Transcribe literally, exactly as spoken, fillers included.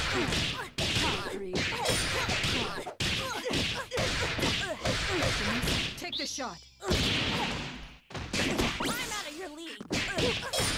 Take the shot. I'm out of your league.